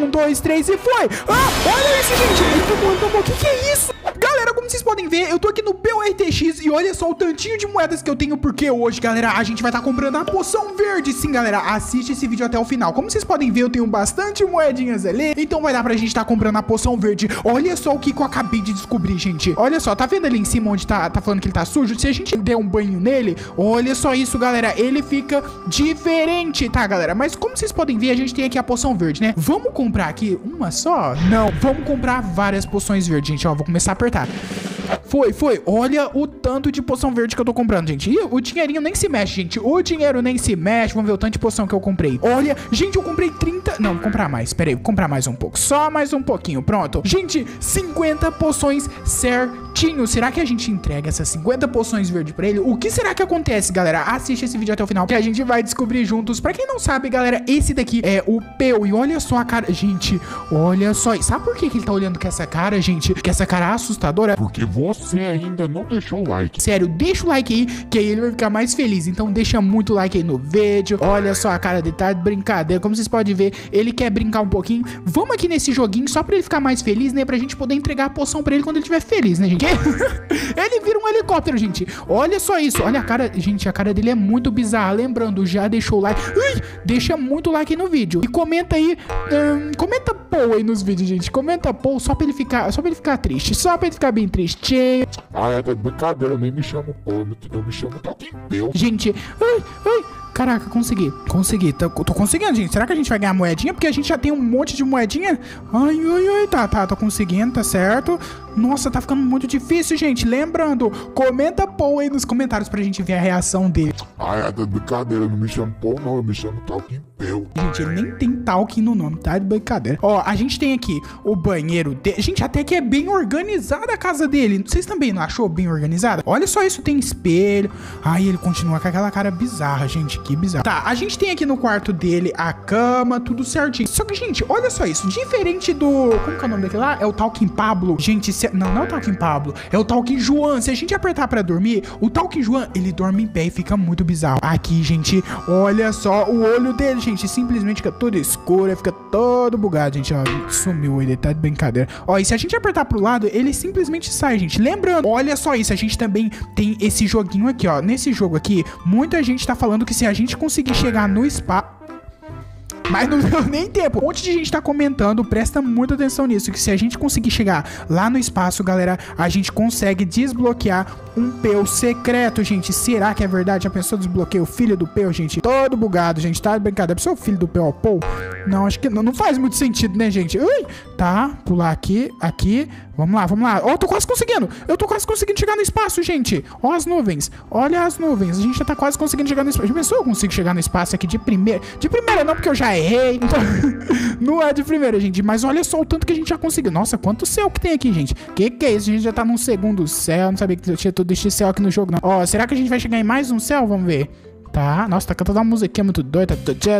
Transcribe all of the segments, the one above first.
1, 2, 3 e foi. Ah, olha isso, gente. Ele tomou. O que é isso? Galera, como vocês podem ver, eu tô aqui no PORTX e olha só o tantinho de moedas que eu tenho, porque hoje, galera, a gente vai estar comprando a poção verde. Sim, galera, assiste esse vídeo até o final. Como vocês podem ver, eu tenho bastante moedinhas ali, então vai dar pra gente estar comprando a poção verde. Olha só o que eu acabei de descobrir, gente. Olha só, tá vendo ali em cima onde tá falando que ele tá sujo? Se a gente der um banho nele, olha só isso, galera, ele fica diferente, tá, galera? Mas como vocês podem ver, a gente tem aqui a poção verde, né? Vamos comprar aqui uma só? Não, vamos comprar várias poções verdes, gente, ó, vou começar a apertar. Foi. Olha o tanto de poção verde que eu tô comprando, gente. E o dinheirinho nem se mexe, gente. O dinheiro nem se mexe. Vamos ver o tanto de poção que eu comprei. Olha, gente, eu comprei 30... Não, vou comprar mais. Pera aí, vou comprar mais um pouco. Só mais um pouquinho, pronto. Gente, 50 poções certinho. Será que a gente entrega essas 50 poções verdes pra ele? O que será que acontece, galera? Assiste esse vídeo até o final, que a gente vai descobrir juntos. Pra quem não sabe, galera, esse daqui é o Peu. E olha só a cara... Gente, olha só. Sabe por que ele tá olhando com essa cara, gente? Que essa cara assustadora? Porque você ainda não deixou o like. Sério, deixa o like aí, que aí ele vai ficar mais feliz. Então deixa muito like aí no vídeo. Olha só a cara dele, tá de brincadeira. Como vocês podem ver, ele quer brincar um pouquinho. Vamos aqui nesse joguinho só pra ele ficar mais feliz, né? Pra gente poder entregar a poção pra ele quando ele estiver feliz, né, gente? Ele vira um helicóptero, gente. Olha só isso. Olha a cara, gente, a cara dele é muito bizarra. Lembrando, já deixou o like. Deixa muito like aí no vídeo. E comenta aí, comenta Pou aí nos vídeos, gente. Comenta Pou só pra ele ficar triste. Só pra ele ficar bem tristinho. Ah, é brincadeira, eu nem me chamo Pou, eu me chamo Talking Peu. Gente, caraca, consegui, tô conseguindo, gente. Será que a gente vai ganhar moedinha? Porque a gente já tem um monte de moedinha. Tá, tô conseguindo, tá certo. Nossa, tá ficando muito difícil, gente. Lembrando, comenta Pou aí nos comentários pra gente ver a reação dele. Ah, é brincadeira, eu não me chamo Pou, não, eu me chamo Talking Peu. Gente, ele nem tem Talking no nome, tá de brincadeira. Ó, a gente tem aqui o banheiro dele. Gente, até que é bem organizada a casa dele. Vocês também não achou bem organizada? Olha só isso, tem espelho. Ai, ele continua com aquela cara bizarra, gente, que bizarro. Tá, a gente tem aqui no quarto dele a cama, tudo certinho. Só que, gente, olha só isso. Diferente do... Como que é o nome daquele lá? É o Talking Pablo. Gente, não é o Talking Pablo. É o Talking João. Se a gente apertar pra dormir, o Talking João, ele dorme em pé e fica muito bizarro. Aqui, gente, olha só o olho dele, gente. Simplesmente fica todo escuro, fica todo bugado, gente. Ó, sumiu ele, tá de brincadeira. Ó, e se a gente apertar pro lado, ele simplesmente sai, gente. Lembrando, olha só isso. A gente também tem esse joguinho aqui, ó. Nesse jogo aqui, muita gente tá falando que se a gente conseguir chegar no spa... Mas não deu nem tempo. Um monte de gente tá comentando, presta muita atenção nisso, que se a gente conseguir chegar lá no espaço, galera, a gente consegue desbloquear um Peu secreto, gente. Será que é verdade? A pessoa desbloqueia o filho do Peu, gente? Todo bugado, gente. Tá de brincadeira. A pessoa é o filho do Peu, Pou? Não, acho que não faz muito sentido, né, gente? Ui, tá, pular aqui. Vamos lá. Ó, tô quase conseguindo. Eu tô quase conseguindo chegar no espaço, gente. Ó as nuvens. Olha as nuvens. A gente já tá quase conseguindo chegar no espaço. Já pensou? Eu consigo chegar no espaço aqui de primeira? De primeira não, porque eu já errei. Então, não é de primeira, gente. Mas olha só o tanto que a gente já conseguiu. Nossa, quanto céu que tem aqui, gente. Que é isso? A gente já tá num segundo céu. Não sabia que tinha todo este céu aqui no jogo, não. Ó, será que a gente vai chegar em mais um céu? Vamos ver. Tá, nossa, tá cantando uma musiquinha muito doida.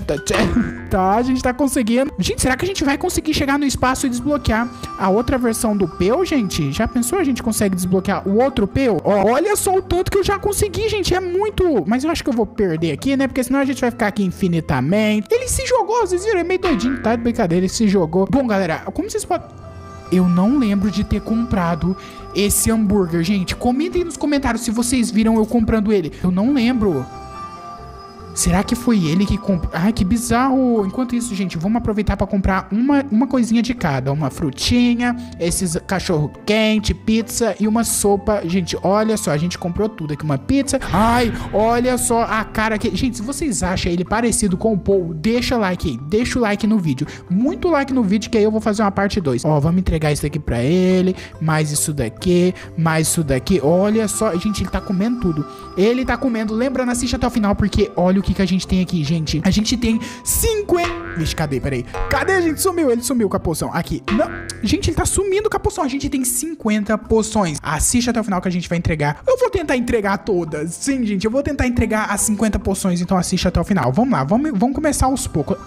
Tá, a gente tá conseguindo. Gente, será que a gente vai conseguir chegar no espaço e desbloquear a outra versão do Peu, gente? Já pensou? A gente consegue desbloquear o outro Peu? Ó, olha só o tanto que eu já consegui, gente. É muito... Mas eu acho que eu vou perder aqui, né? Porque senão a gente vai ficar aqui infinitamente. Ele se jogou, vocês viram? É meio doidinho, tá? De brincadeira, ele se jogou. Bom, galera, como vocês podem... Eu não lembro de ter comprado esse hambúrguer, gente. Comentem nos comentários se vocês viram eu comprando ele. Eu não lembro. Será que foi ele que comprou? Ai, que bizarro. Enquanto isso, gente, vamos aproveitar pra comprar uma coisinha de cada. Uma frutinha, esses cachorro quente, pizza e uma sopa. Gente, olha só, a gente comprou tudo aqui. Uma pizza. Ai, olha só a cara aqui. Gente, se vocês acham ele parecido com o Pou, deixa like aí. Deixa o like no vídeo. Muito like no vídeo, que aí eu vou fazer uma parte 2. Ó, vamos entregar isso daqui pra ele. Mais isso daqui. Mais isso daqui. Olha só. Gente, ele tá comendo tudo. Ele tá comendo. Lembrando, assiste até o final, porque olha o que a gente tem aqui, gente. A gente tem 50... Vixe, cadê? Peraí. Cadê, gente? Sumiu. Ele sumiu com a poção. Aqui. Não. Gente, ele tá sumindo com a poção. A gente tem 50 poções. Assiste até o final que a gente vai entregar. Eu vou tentar entregar todas. Sim, gente. Eu vou tentar entregar as 50 poções. Então assiste até o final. Vamos lá. Vamos começar aos poucos.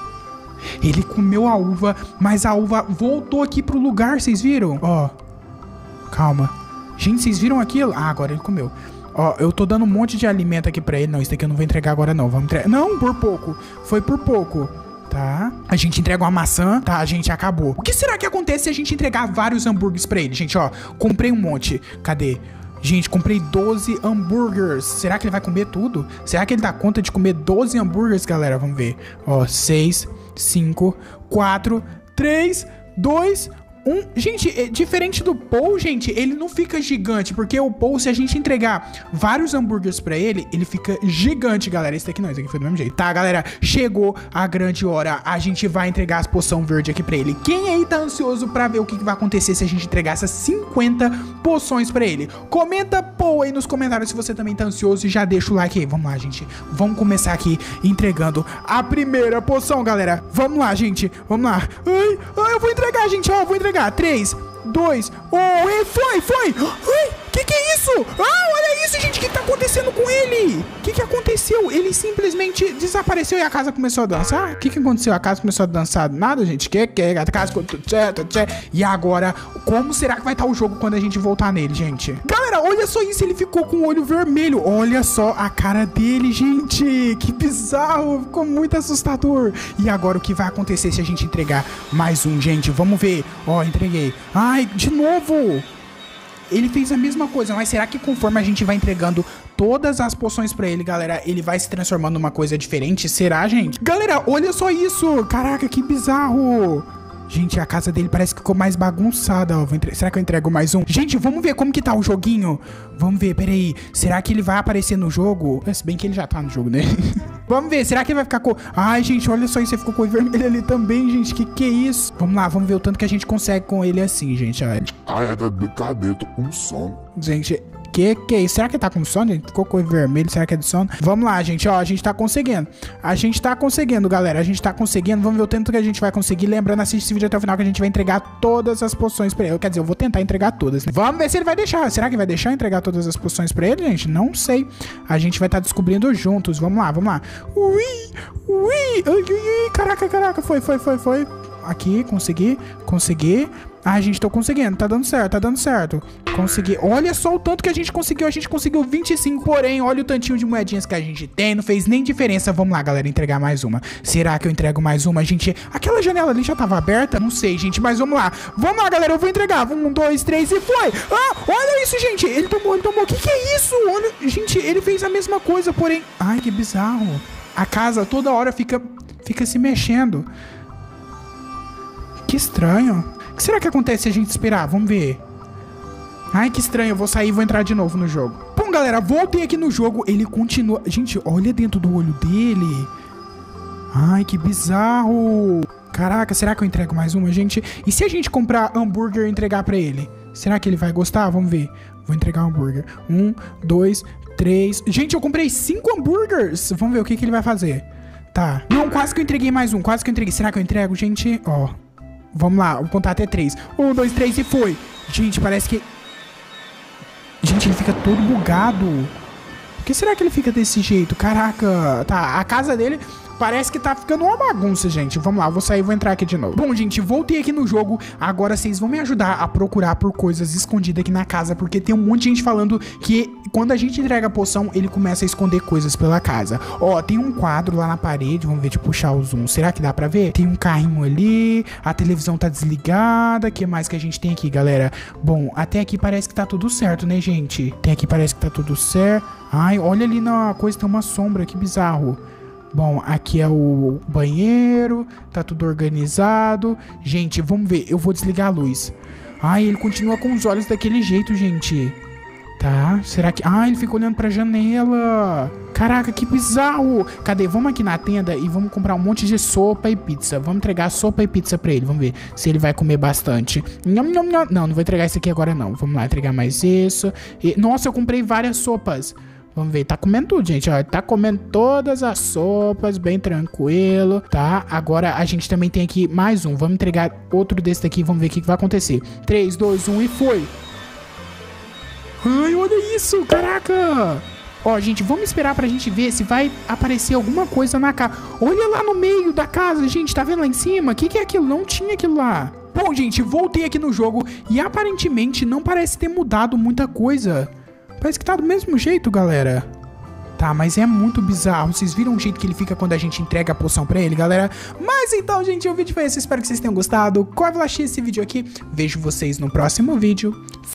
Ele comeu a uva, mas a uva voltou aqui pro lugar. Vocês viram? Ó. Calma. Gente, vocês viram aquilo? Ah, agora ele comeu. Ó, eu tô dando um monte de alimento aqui pra ele. Não, isso daqui eu não vou entregar agora, não. Vamos entregar. Não, por pouco. Foi por pouco. Tá. A gente entrega uma maçã. Tá, a gente acabou. O que será que acontece se a gente entregar vários hambúrgueres pra ele? Gente, ó, comprei um monte. Cadê? Gente, comprei 12 hambúrgueres. Será que ele vai comer tudo? Será que ele dá conta de comer 12 hambúrgueres, galera? Vamos ver. Ó, 6, 5, 4, 3, 2, 1. Gente, diferente do Paul, gente, ele não fica gigante. Porque o Paul, se a gente entregar vários hambúrgueres pra ele, ele fica gigante, galera. Esse daqui não, esse aqui foi do mesmo jeito. Tá, galera, chegou a grande hora. A gente vai entregar as poções verdes aqui pra ele. Quem aí tá ansioso pra ver o que vai acontecer se a gente entregar essas 50 poções pra ele? Comenta Paul aí nos comentários se você também tá ansioso e já deixa o like aí. Vamos lá, gente. Vamos começar aqui entregando a primeira poção, galera. Vamos lá, gente. Vamos lá. Ai, eu vou entregar, gente. Ó, eu vou entregar. 3, 2, 1 e foi! Ai, que é isso? Ah, olha isso, gente, o que tá acontecendo com ele? O que aconteceu? Ele simplesmente desapareceu e a casa começou a dançar? O que aconteceu? A casa começou a dançar? Nada, gente, a casa ficou tudo certo. E agora, como será que vai estar o jogo quando a gente voltar nele, gente? Galera, olha só isso, ele ficou com o olho vermelho. Olha só a cara dele, gente. Que bizarro, ficou muito assustador. E agora o que vai acontecer se a gente entregar mais um, gente? Vamos ver. Ó, entreguei. Ai, de novo. Ele fez a mesma coisa, mas será que conforme a gente vai entregando todas as poções pra ele, galera, ele vai se transformando numa coisa diferente? Será, gente? Galera, olha só isso. Caraca, que bizarro. Gente, a casa dele parece que ficou mais bagunçada, ó. Será que eu entrego mais um? Gente, vamos ver como que tá o joguinho. Vamos ver, peraí. Será que ele vai aparecer no jogo? Se bem que ele já tá no jogo, né? Vamos ver, será que ele vai ficar com... Ai, gente, olha só isso, ele ficou com o vermelho ali também, gente. Que é isso? Vamos lá, vamos ver o tanto que a gente consegue com ele assim, gente. Olha. Ai, é da brincadeira, tô com sono. Gente... Que é isso? Será que tá com sono, gente? Ficou com vermelho, será que é de sono? Vamos lá, gente, ó, a gente tá conseguindo. A gente tá conseguindo, galera, a gente tá conseguindo. Vamos ver o tanto que a gente vai conseguir. Lembrando, assiste esse vídeo até o final que a gente vai entregar todas as poções pra ele. Quer dizer, eu vou tentar entregar todas, né? Vamos ver se ele vai deixar. Será que vai deixar entregar todas as poções pra ele, gente? Não sei. A gente vai estar descobrindo juntos. Vamos lá, vamos lá. Ui, ui, ui, ui, caraca, foi. Aqui, consegui. Ah, gente, tô conseguindo, tá dando certo. Consegui. Olha só o tanto que a gente conseguiu 25, porém, olha o tantinho de moedinhas que a gente tem, não fez nem diferença. Vamos lá, galera, entregar mais uma. Será que eu entrego mais uma, gente? Aquela janela ali já tava aberta? Não sei, gente, mas vamos lá, galera, eu vou entregar. 1, 2, 3 e foi. Ah, olha isso, gente, ele tomou. O que é isso? Olha, gente, ele fez a mesma coisa, porém... Ai, que bizarro. A casa toda hora fica se mexendo. Que estranho. O que será que acontece se a gente esperar? Vamos ver. Ai, que estranho. Eu vou sair e vou entrar de novo no jogo. Bom, galera, voltei aqui no jogo. Ele continua... Gente, olha dentro do olho dele. Ai, que bizarro. Caraca, será que eu entrego mais uma, gente? E se a gente comprar hambúrguer e entregar pra ele? Será que ele vai gostar? Vamos ver. Vou entregar um hambúrguer. 1, 2, 3... Gente, eu comprei 5 hambúrgueres. Vamos ver o que ele vai fazer. Tá. Não, quase que eu entreguei mais um. Será que eu entrego, gente? Ó. Vamos lá, vou contar até 3. 1, 2, 3 e foi. Gente, parece que... Gente, ele fica todo bugado. Por que será que ele fica desse jeito? Caraca. Tá, a casa dele... Parece que tá ficando uma bagunça, gente. Vamos lá, eu vou sair e vou entrar aqui de novo. Bom, gente, voltei aqui no jogo. Agora vocês vão me ajudar a procurar por coisas escondidas aqui na casa, porque tem um monte de gente falando que quando a gente entrega a poção, ele começa a esconder coisas pela casa. Ó, tem um quadro lá na parede. Vamos ver, de puxar o zoom. Será que dá pra ver? Tem um carrinho ali. A televisão tá desligada. O que mais que a gente tem aqui, galera? Bom, até aqui parece que tá tudo certo, né, gente? Até aqui parece que tá tudo certo. Ai, olha ali na coisa, tem uma sombra. Que bizarro. Bom, aqui é o banheiro, tá tudo organizado. Gente, vamos ver, eu vou desligar a luz. Ai, ele continua com os olhos daquele jeito, gente. Tá, será que... Ah, ele fica olhando pra janela. Caraca, que bizarro. Cadê? Vamos aqui na tenda e vamos comprar um monte de sopa e pizza. Vamos entregar sopa e pizza pra ele, vamos ver se ele vai comer bastante. Não vou entregar isso aqui agora não. Vamos lá, entregar mais isso. Nossa, eu comprei várias sopas. Vamos ver, tá comendo tudo, gente, ó, tá comendo todas as sopas, bem tranquilo, tá? Agora a gente também tem aqui mais um, vamos entregar outro desse daqui, vamos ver o que vai acontecer. 3, 2, 1 e foi! Ai, olha isso, caraca! Ó, gente, vamos esperar pra gente ver se vai aparecer alguma coisa na casa. Olha lá no meio da casa, gente, tá vendo lá em cima? O que é aquilo? Não tinha aquilo lá. Bom, gente, voltei aqui no jogo e aparentemente não parece ter mudado muita coisa. Parece que tá do mesmo jeito, galera. Tá, mas é muito bizarro. Vocês viram o jeito que ele fica quando a gente entrega a poção pra ele, galera? Mas então, gente, o vídeo foi esse. Espero que vocês tenham gostado. Corre lá, assistir esse vídeo aqui. Vejo vocês no próximo vídeo.